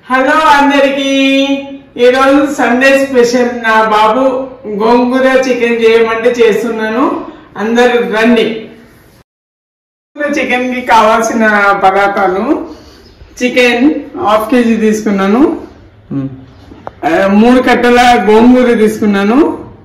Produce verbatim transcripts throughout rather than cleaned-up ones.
Hello అందరికి ఈరోజు Sunday special నా బాబు గోంగూర చికెన్ చేయమంటే చేస్తున్నాను. అందరు రండి. చికెన్ కి కావాల్సిన పదార్థాలు చికెన్ హాఫ్ కేజీ తీసుకున్నాను, మూడు కట్టల గోంగూర తీసుకున్నాను,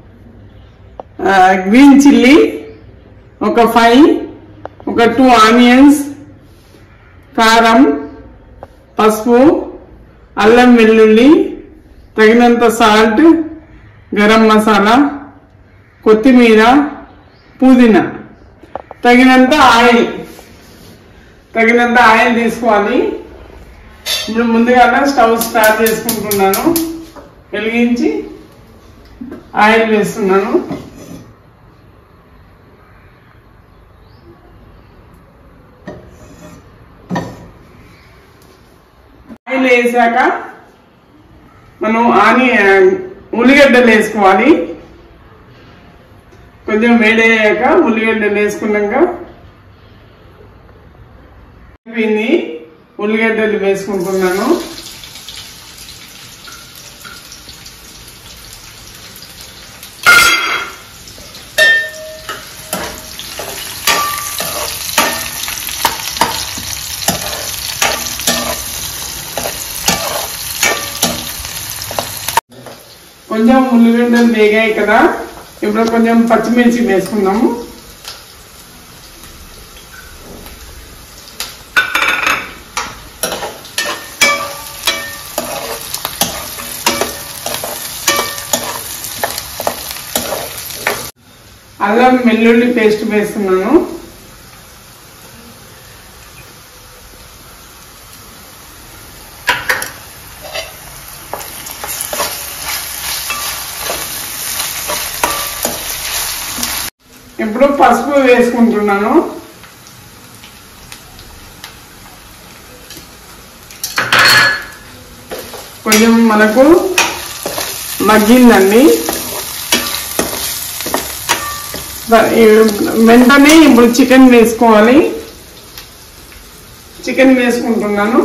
గ్రీన్ చిల్లీ ఒక ఫైవ్, ఒక టూ ఆనియన్స్, కారం, పసుపు, అల్లం వెల్లుల్లి, తగినంత సాల్ట్, గరం మసాలా, కొత్తిమీర, పుదీనా, తగినంత ఆయిల్ తగినంత ఆయిల్ తీసుకోవాలి. ఇప్పుడు ముందుగా స్టవ్ స్టార్ట్ చేసుకుంటున్నాను. వెలిగించి ఆయిల్ వేస్తున్నాను. ఆయిల్ వేసాక మనం ఆనియన్ ఉల్లిగడ్డలు వేసుకోవాలి. కొంచెం వేడయ్యాక ఉల్లిగడ్డలు వేసుకున్నాక ఉల్లిగడ్డలు వేసుకుంటున్నాను. కొంచెం ఉల్లిగడ్డలు వేగాయి కదా, ఇప్పుడు కొంచెం పచ్చిమిర్చి వేసుకుందాము. అల్లం వెల్లుల్లి పేస్ట్ వేస్తున్నాను. ఇప్పుడు పసుపు వేసుకుంటున్నాను. కొంచెం మనకు మగ్గిందండి. వెంటనే ఇప్పుడు చికెన్ వేసుకోవాలి. చికెన్ వేసుకుంటున్నాను.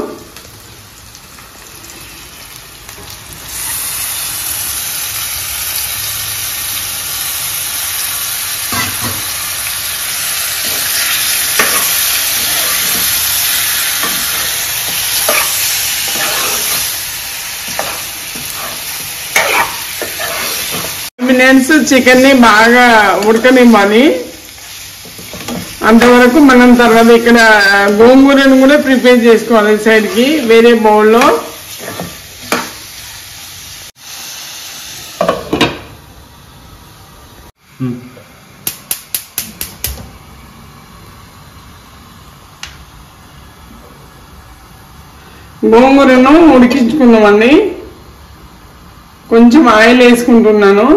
మినిట్స్ చికెన్ ని బాగా ఉడకనివ్వాలి. అంతవరకు మనం తర్వాత ఇక్కడ గోంగూరను కూడా ప్రిపేర్ చేసుకోవాలి. సైడ్ కి వేరే బౌల్లో గోంగూరను ఉడికించుకుందామండి. కొంచెం ఆయిల్ వేసుకుంటున్నాను.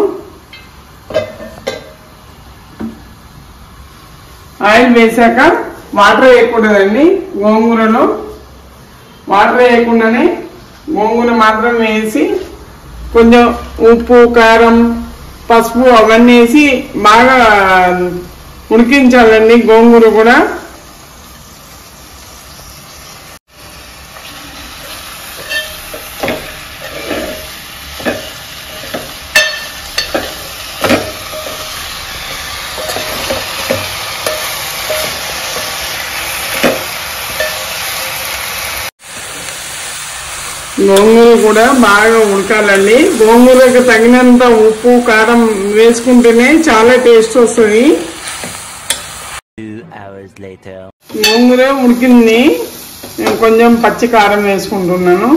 ఆయిల్ వేసాక వాటర్ వేయకూడదండి. గోంగూరలో వాటర్ వేయకుండానే గోంగూర మాత్రం వేసి కొంచెం ఉప్పు, కారం, పసుపు అవన్నీ వేసి బాగా ఉడికించాలండి. గోంగూర కూడా గోంగూర కూడా బాగా ఉడకాలండి. గోంగూరకు తగినంత ఉప్పు, కారం వేసుకుంటేనే చాలా టేస్ట్ వస్తుంది. గోంగూర ఉడికింది. నేను కొంచెం పచ్చి కారం వేసుకుంటున్నాను.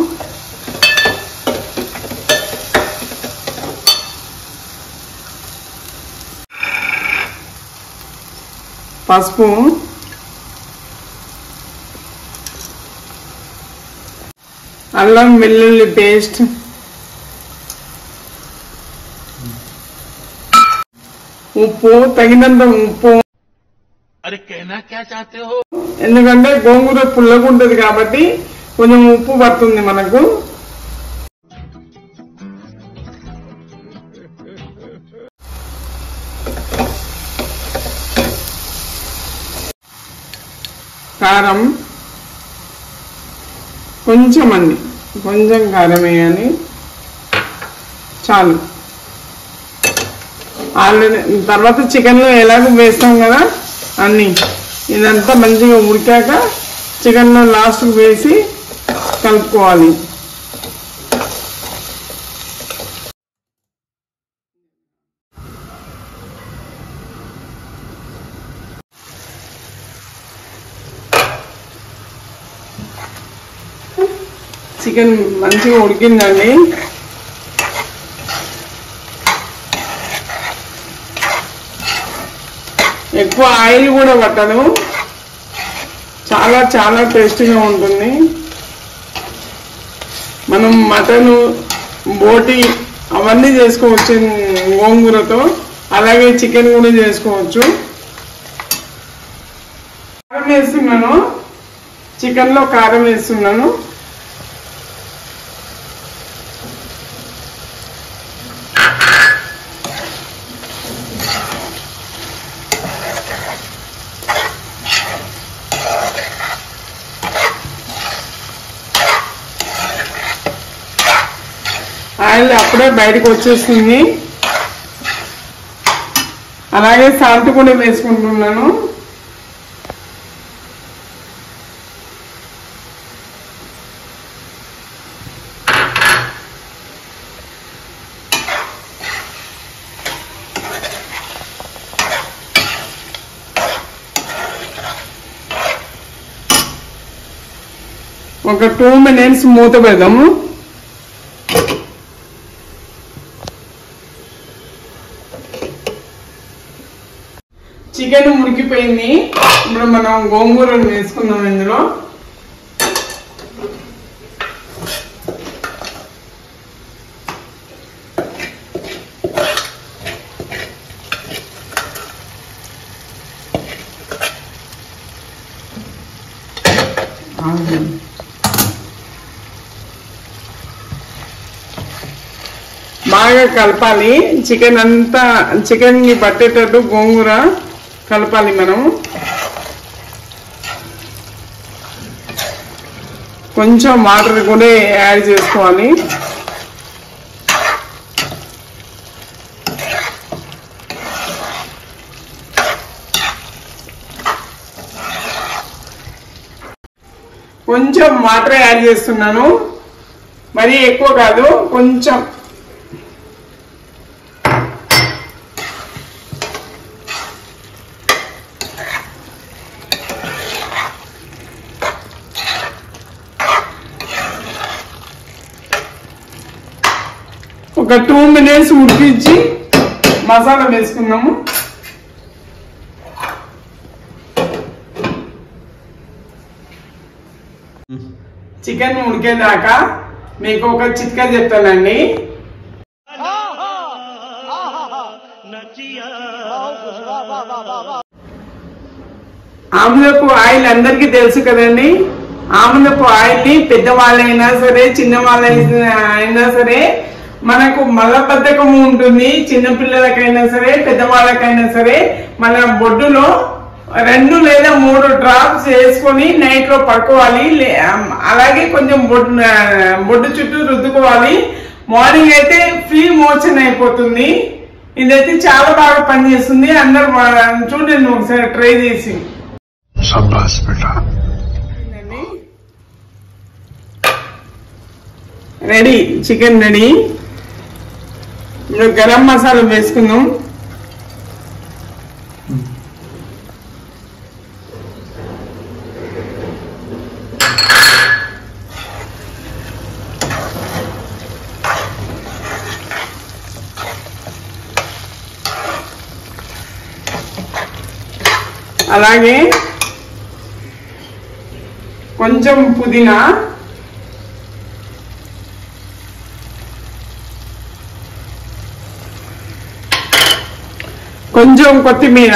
పసుపు, అల్లం వెల్లుల్లి పేస్ట్, ఉప్పు, తగినంత ఉప్పు. ఎందుకంటే గోంగూర పుల్లగా ఉంటుంది కాబట్టి కొంచెం ఉప్పు పడుతుంది మనకు. కారం కొంచెం అండి, కొంచెం కారం వేయాలి చాలు. ఆల్రెడీ తర్వాత చికెన్లో ఎలాగో వేస్తాం కదా అన్నీ, ఇదంతా మంచిగా ఉడికాక చికెన్లో లాస్ట్కి వేసి కలుపుకోవాలి. చికెన్ మంచిగా ఉడికిందండి. ఎక్కువ ఆయిల్ కూడా పట్టదు, చాలా చాలా టేస్టీగా ఉంటుంది. మనం మటను బోటి అవన్నీ చేసుకోవచ్చు గోంగూరతో, అలాగే చికెన్ కూడా చేసుకోవచ్చు. కారం వేస్తున్నాను, చికెన్లో కారం వేస్తున్నాను. ఆయిల్ అప్పుడే బయటకు వచ్చేస్తుంది. అలాగే సాల్ట్ కూడా వేసుకుంటున్నాను. ఒక టూ మినిట్స్ మూత పెడదాము. చికెన్ ఉడికిపోయింది. ఇప్పుడు మనం గోంగూరను వేసుకుందాం ఇందులో. బాగా కలపాలి, చికెన్ అంతా చికెన్ కి పట్టేటట్టు గోంగూర కలపాలి మనం. కొంచెం వాటర్ కూడా యాడ్ చేసుకోవాలి. కొంచెం వాటర్ యాడ్ చేస్తున్నాను, మరీ ఎక్కువ కాదు, కొంచెం. ఒక టూ మినిట్స్ ఉడికించి మసాలా వేసుకుందాము. చికెన్ ఉడికేదాకా మీకు ఒక చిట్కా చెప్తానండి. ఆముదపు ఆయిల్ అందరికీ తెలుసు కదండి. ఆముదపు ఆయిల్ ని పెద్దవాళ్ళైనా సరే చిన్న వాళ్ళైనా సరే, మనకు మలబద్ధకం ఉంటుంది, చిన్నపిల్లలకైనా సరే పెద్దవాళ్ళకైనా సరే, మన బొడ్డులో రెండు లేదా మూడు డ్రాప్స్ వేసుకొని నైట్ లో పడుకోవాలి. అలాగే కొంచెం బొడ్డు బొడ్డు చుట్టూ రుద్దుకోవాలి. మార్నింగ్ అయితే ఫ్రీ మోషన్ అయిపోతుంది. ఇదైతే చాలా బాగా పనిచేస్తుంది. అందరు చూడండి ఒకసారి ట్రై చేసి. Ready, chicken ready. ఇప్పుడు గరం మసాలా వేసుకుందాం. అలాగే కొంచెం పుదీనా, కొంచెం కొత్తిమీర,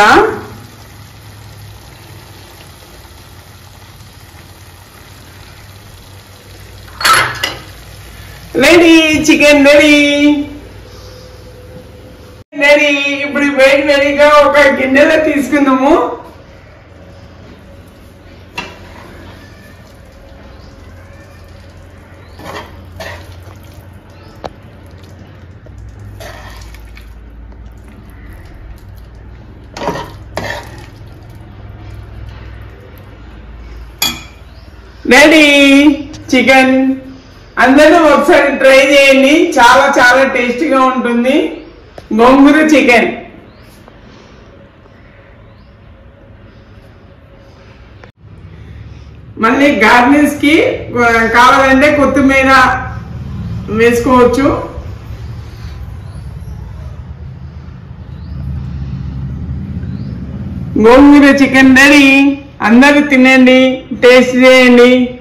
రెడీ, చికెన్ రెడీ రెడీ. ఇప్పుడు వేడి వేడిగా ఒక గిన్నెలో తీసుకుందాము. Ready chicken. అందరూ ఒకసారి ట్రై చేయండి, చాలా చాలా టేస్టీగా ఉంటుంది గోంగూర చికెన్. మళ్ళీ గార్నిష్ కి కావాలంటే కొత్తిమీర వేసుకోవచ్చు. Gongura chicken ready. అందరూ తినండి, టేస్ట్ చేయండి.